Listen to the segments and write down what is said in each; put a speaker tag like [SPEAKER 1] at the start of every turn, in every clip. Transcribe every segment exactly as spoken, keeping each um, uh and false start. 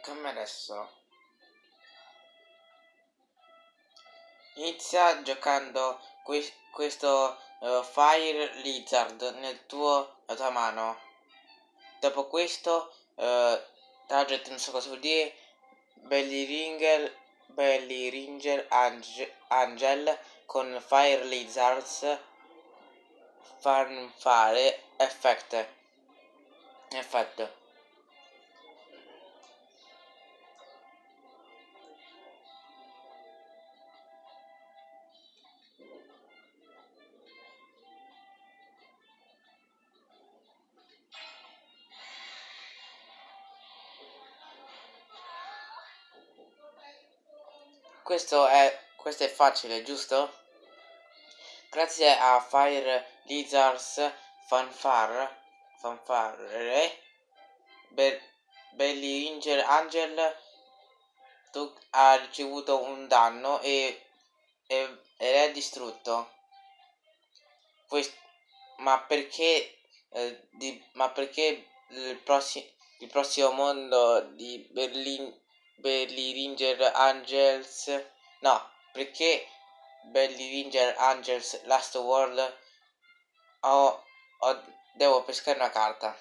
[SPEAKER 1] come adesso. Inizia giocando que questo uh, Fire Lizard nel tuo, nella tua mano. Dopo questo, uh, target non so cosa vuol dire, Belly Ringer, Belly Ringer Angel, Angel con Fire Lizards Fanfare Effect. Effetto. Questo è, questo è facile, giusto? Grazie a Fire Lizards Fanfare, Fanfare Be Belly Ringer Angel, tu ha ricevuto un danno e, e ed è distrutto. Quest ma perché eh, di, ma perché il, prossi il prossimo mondo di Berlin Belly Ringer Angels, no, perché Belly Ringer Angels Last World ho, ho, devo pescare una carta.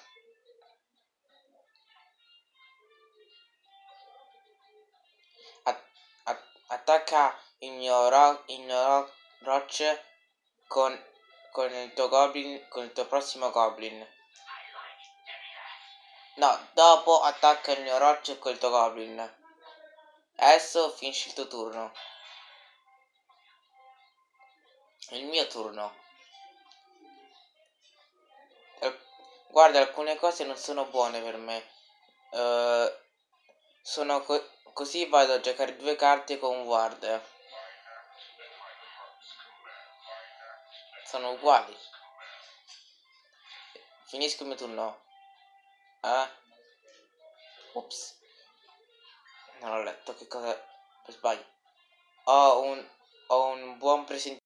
[SPEAKER 1] At at attacca il mio, ro il mio ro Roach con, con il tuo Goblin, con il tuo prossimo Goblin. No, dopo attacca il mio Roach con il tuo Goblin. Adesso finisci il tuo turno. Il mio turno. Eh, guarda, alcune cose non sono buone per me. Uh, sono co così vado a giocare due carte con Ward. Sono uguali. Finisco il mio turno. Eh? Ops. Non ho letto che cosa. Per sbaglio. Ho un, ho un buon presentimento.